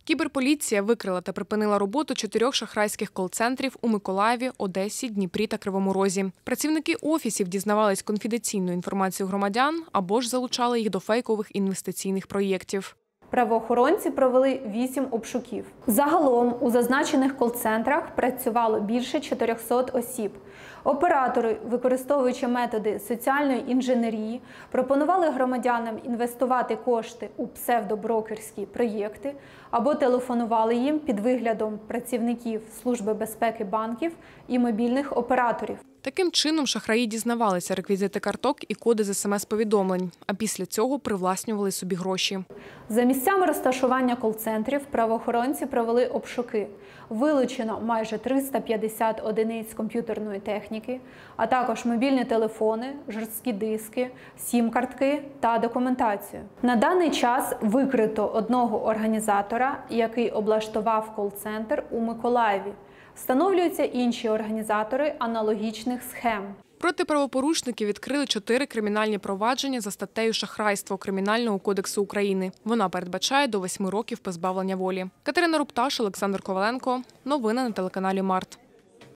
Кіберполіція викрила та припинила роботу 4 шахрайських кол-центрів у Миколаєві, Одесі, Дніпрі та Кривому Розі. Працівники офісів дізнавались конфіденційну інформацію громадян або ж залучали їх до фейкових інвестиційних проєктів. Правоохоронці провели 8 обшуків. Загалом у зазначених кол-центрах працювало більше 400 осіб. Оператори, використовуючи методи соціальної інженерії, пропонували громадянам інвестувати кошти у псевдоброкерські проєкти або телефонували їм під виглядом працівників Служби безпеки банків і мобільних операторів. Таким чином шахраї дізнавалися реквізити карток і коди з СМС-повідомлень, а після цього привласнювали собі гроші. За місцями розташування кол-центрів правоохоронці провели обшуки. Вилучено майже 350 одиниць комп'ютерної техніки, а також мобільні телефони, жорсткі диски, сім-картки та документацію. На даний час викрито одного організатора, який облаштував кол-центр у Миколаєві. Встановлюються інші організатори аналогічних схем. Проти правопорушників відкрили 4 кримінальні провадження за статтею «Шахрайство» Кримінального кодексу України. Вона передбачає до 8 років позбавлення волі. Катерина Рупташ, Олександр Коваленко. Новини на телеканалі Март.